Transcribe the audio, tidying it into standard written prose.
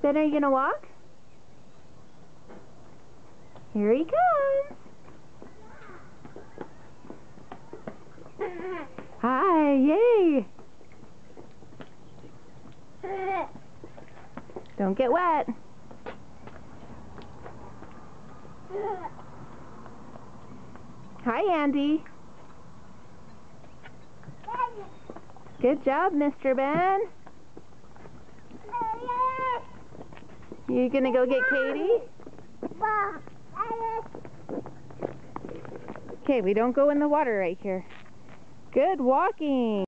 Ben, are you gonna walk? Here he comes. Hi, yay. Don't get wet. Hi, Andy. Good job, Mr. Ben. You gonna go get Katie? Okay, we don't go in the water right here. Good walking.